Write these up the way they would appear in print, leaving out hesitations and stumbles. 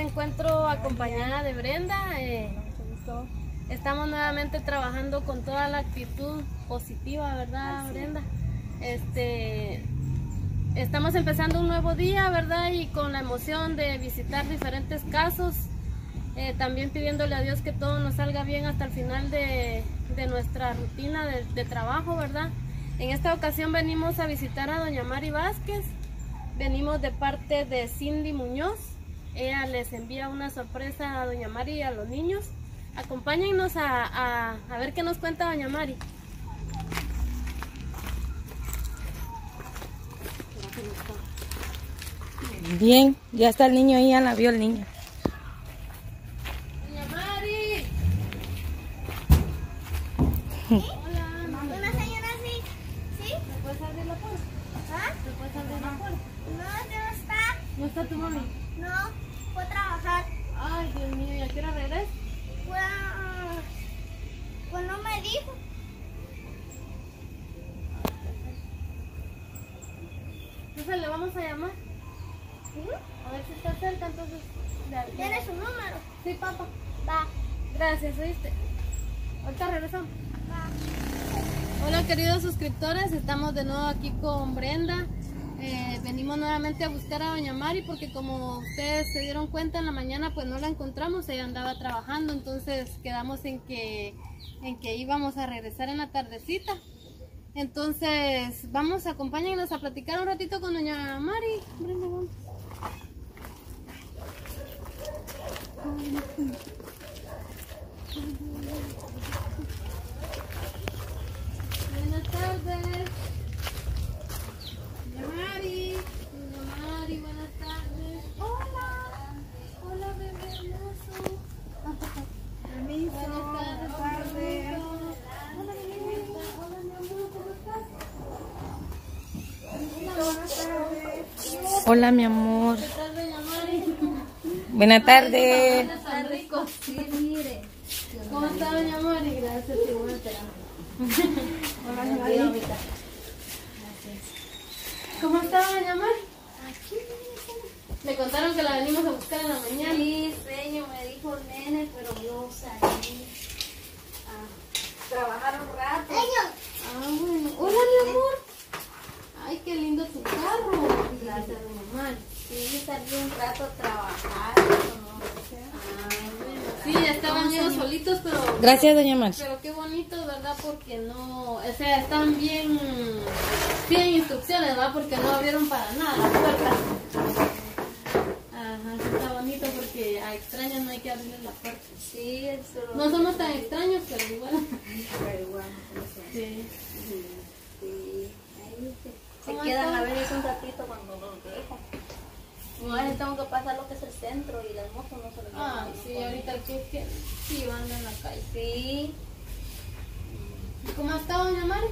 encuentro acompañada de Brenda. Estamos nuevamente trabajando con toda la actitud positiva, ¿verdad, Brenda? Estamos empezando un nuevo día, ¿verdad? Y con la emoción de visitar diferentes casos, también pidiéndole a Dios que todo nos salga bien hasta el final de nuestra rutina de trabajo, ¿verdad? En esta ocasión venimos a visitar a doña Mari Vázquez. Venimos de parte de Cindy Muñoz. Ella les envía una sorpresa a doña Mari y a los niños. Acompáñennos a ver qué nos cuenta doña Mari. Bien, ya está el niño ahí, ya la vio el niño. Doña Mari. Hola. Una señora así, ¿sí? ¿Me puedes abrir la puerta? ¿Ah? ¿Me puedes abrir la puerta? No, ya no está. ¿No está tu mami? No, fue a trabajar. Ay, Dios mío, ¿y a qué hora regresa? Pues no me dijo. Entonces le vamos a llamar. A ver si está cerca, entonces. ¿Tiene su número? Sí, papá. Va, Gracias, ¿oíste? Ahorita regresamos. va. Hola queridos suscriptores, estamos de nuevo aquí con Brenda. Venimos nuevamente a buscar a doña Mari porque como ustedes se dieron cuenta en la mañana pues no la encontramos, ella andaba trabajando, entonces quedamos en que íbamos a regresar en la tardecita. Entonces vamos, acompáñenos a platicar un ratito con doña Mari. Brenda, vamos. Buenas tardes. Doña Mari, buenas tardes. Hola. Hola, bebé hermoso. Permiso. Buenas tardes, permiso. Hola, bebé. Hola, mi amor, ¿cómo estás? Hola, mi amor. ¿Qué tal, doña Mari? Buenas tardes. Están ricos. Sí, mire. ¿Cómo está, doña Mari? Gracias, sí, voy a esperar. Hola, Mari. ¿Cómo está, doña Mari? Aquí, Le contaron que la venimos a buscar en la mañana. sí, sueño, me dijo el nene, pero yo salí a trabajar un rato. Ah, bueno. Hola, mi amor. Ay, qué lindo tu carro. Gracias, doña Mari. Sí, salí un rato a trabajar. Pero no, Sí, ya estaban ellos solitos, pero... Gracias, doña Mari. Pero qué bonito, ¿verdad? Porque no... O sea, están bien instrucciones, ¿verdad? Porque no abrieron para nada las puertas. Ajá, sí está bonito porque a extraños no hay que abrirles la puerta. sí, eso. No somos tan extraños, pero igual. Pero igual, Sí. sí. Ahí se ¿Cómo quedan están? a ver un ratito cuando los dejan. Igual tengo que pasar lo que es el centro y las motos no se lo llevan. Ah, sí, ahorita que sí van en la calle. Sí. ¿Y cómo ha estado, doña Mari?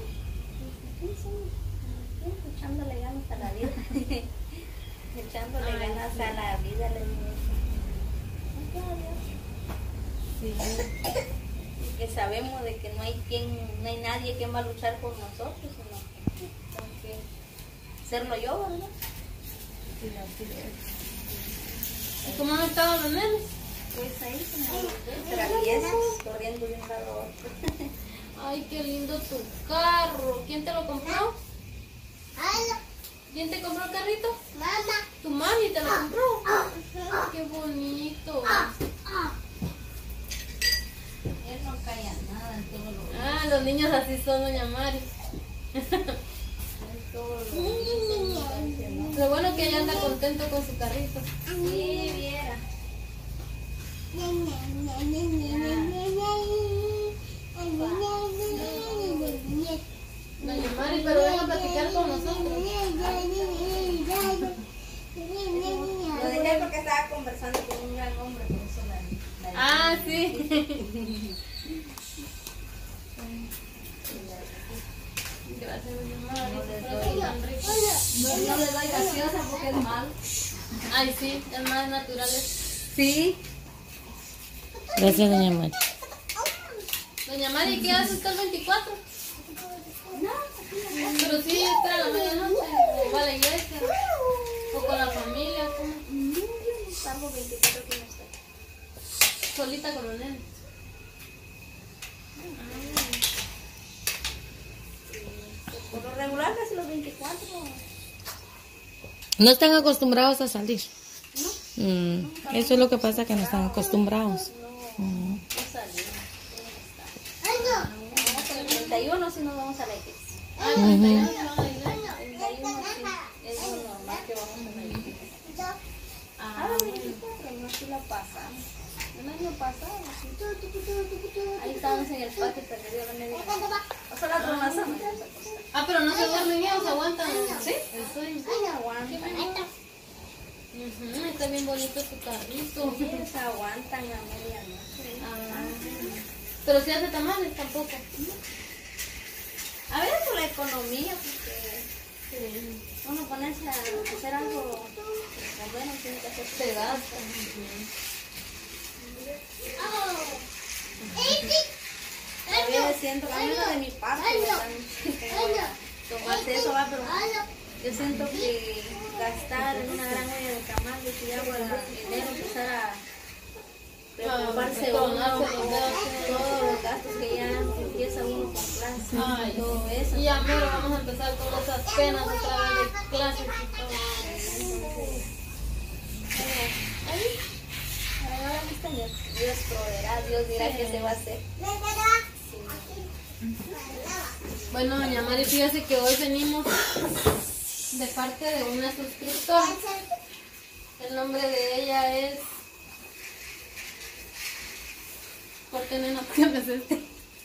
Echándole ganas a la vida. Echándole ganas a la vida, le digo. Sí. Y que sabemos de que no hay nadie que va a luchar por nosotros, sino tengo que hacerlo yo, ¿verdad? ¿Y cómo han estado los nenes? Pues ahí como los ves, traviesos, corriendo de un lado a otro. Ay, qué lindo tu carro. ¿Quién te lo compró? ¿Quién te compró el carrito? Mamá. ¿Tu mami te lo compró? Qué bonito. Él no calla nada en todo lo Ah, los niños así son, doña Mari. Lo bueno que ella anda contento con su carrito. Sí, viera. Doña Mari, pero venga a platicar con nosotros. Lo dejé porque estaba conversando con un gran hombre, por eso la Ah, sí. Gracias, doña Mari. No les Pero doy. tan rico. no le doy gaseosa porque es mal. Ay, sí, es más natural. Sí. Gracias, doña Mari. Doña Mari, ¿qué hace hasta el 24? Pero sí, espera la medianoche, o va a la iglesia, o con la familia, ¿cómo? Salgo 24 kilos. No están acostumbrados a salir. Eso es lo que pasa, que no están acostumbrados. No salimos. Vamos el 31 si nos vamos a la iglesia. El 31 sí, es lo normal que vamos a la iglesia. Pero no si la pasamos. El año pasado, sí. Ahí estábamos en el patio perdido a la media. O sea, la otra más Pero no se duermen bien, se aguantan. ¿Sí? El sueño. Aguantan. Está bien bonito su carrito. Sí, se aguantan a medianoche. Pero si hace tamales tampoco. A veces por la economía, porque uno ponerse a hacer algo bueno, tiene que hacer pegado. A veces siento, a menos de mi parte, tomarse eso va, pero yo siento que gastar en una gran olla de tamales y agua en enero, empezar a preocuparse uno, todos los gastos que ya empieza uno con clases y todo eso. Y ya mero vamos a empezar con esas penas otra vez de clases y todo. Dios proveerá, Dios dirá qué se va a hacer. Bueno, doña Mari, fíjese que hoy venimos de parte de una suscriptora. El nombre de ella es... Corte, nena, ¿qué me este?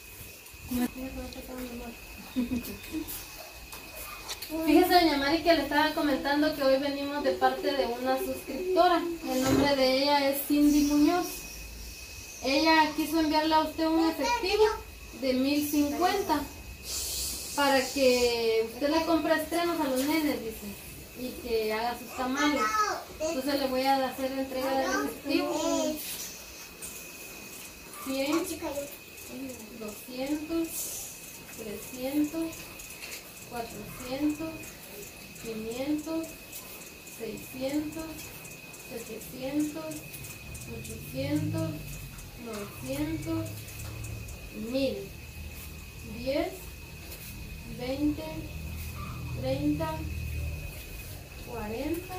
Fíjese, doña Mari, que le estaba comentando que hoy venimos de parte de una suscriptora. El nombre de ella es Cindy Muñoz. Ella quiso enviarle a usted un efectivo de 1050 para que usted le compre estrenos a los nenes, dice, y que haga sus tamales. Entonces le voy a hacer entrega del efectivo. 100, 200, 300, 400, 500, 600, 700, 800, 900, 1000, 10, 20, 30, 40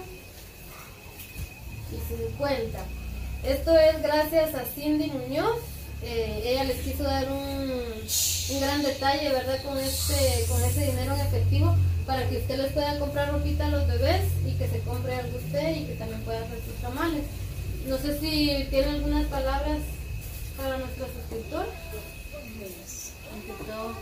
y 50. Esto es gracias a Cindy Muñoz. Ella les quiso dar un gran detalle, ¿verdad? Con ese dinero en efectivo, para que usted les pueda comprar ropita a los bebés y que se compre algo usted y que también pueda hacer sus tamales. No sé si tiene algunas palabras para nuestro suscriptor. Ante todo,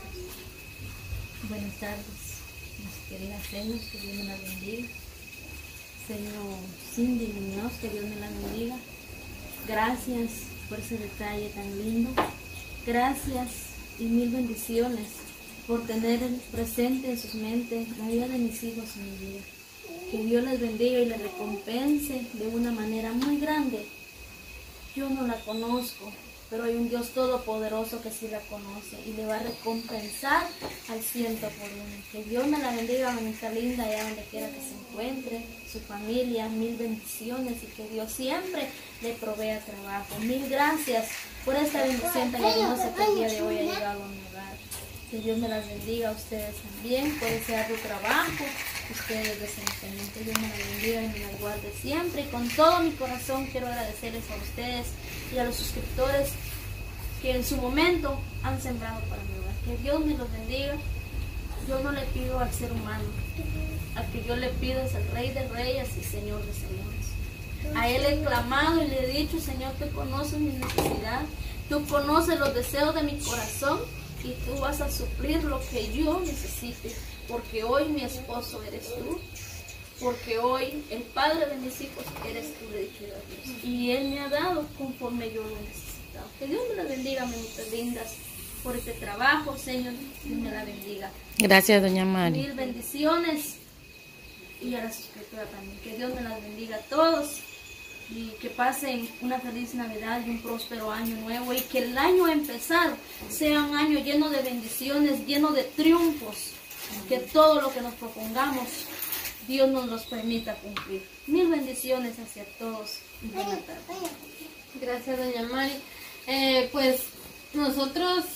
buenas tardes, mis queridas señas, que Dios me las bendiga. Señor Cindy Muñoz, que Dios me la bendiga. Gracias por ese detalle tan lindo. Gracias y mil bendiciones por tener presente en sus mentes la vida de mis hijos en mi vida. Que Dios les bendiga y les recompense de una manera muy grande. Yo no la conozco, pero hay un Dios todopoderoso que sí la conoce y le va a recompensar al 100 por uno. Que Dios me la bendiga, mamita linda, allá donde quiera que se encuentre, su familia, mil bendiciones y que Dios siempre le provea trabajo. Mil gracias por esta bendición tan hermosa que el día de hoy ha llegado a mi hogar. Que Dios me las bendiga a ustedes también por ese arduo trabajo que ustedes desempeñan. Que Dios me las bendiga y me las guarde siempre. Y con todo mi corazón quiero agradecerles a ustedes y a los suscriptores que en su momento han sembrado para mi hogar. Que Dios me los bendiga. Yo no le pido al ser humano, al que yo le pido es al Rey de Reyes y Señor de Señores. A Él he clamado y le he dicho: Señor, tú conoces mi necesidad, tú conoces los deseos de mi corazón y tú vas a suplir lo que yo necesite, porque hoy mi esposo eres tú, porque hoy el padre de mis hijos eres tú, le dije a Dios, y Él me ha dado conforme yo lo he necesitado. Que Dios me la bendiga, mamitas lindas, por este trabajo, Señor, Dios me la bendiga. Gracias, doña Mari. Mil bendiciones y a la suscriptora también. Que Dios me las bendiga a todos y que pasen una feliz Navidad y un próspero año nuevo y que el año a empezar sea un año lleno de bendiciones, lleno de triunfos, que todo lo que nos propongamos Dios nos los permita cumplir. Mil bendiciones hacia todos y buena tarde. Gracias, doña Mari. Pues nosotros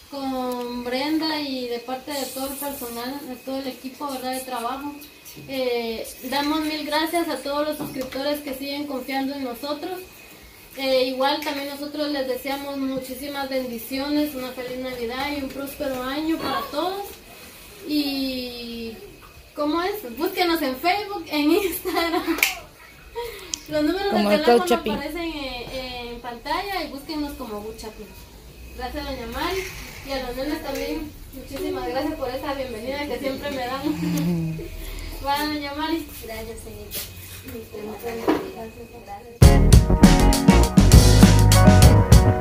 con Brenda y de parte de todo el personal, de todo el equipo, ¿verdad?, de trabajo. Damos mil gracias a todos los suscriptores que siguen confiando en nosotros. Igual también nosotros les deseamos muchísimas bendiciones, una feliz Navidad y un próspero año para todos. Y ¿cómo es? Búsquenos en Facebook, en Instagram. Los números de teléfono aparecen en pantalla y búsquenos como Buchapi. Gracias a doña Mari y a los nenes también. Muchísimas gracias por esa bienvenida que siempre me dan. Va, doña Mari. Gracias, señorita. Gracias.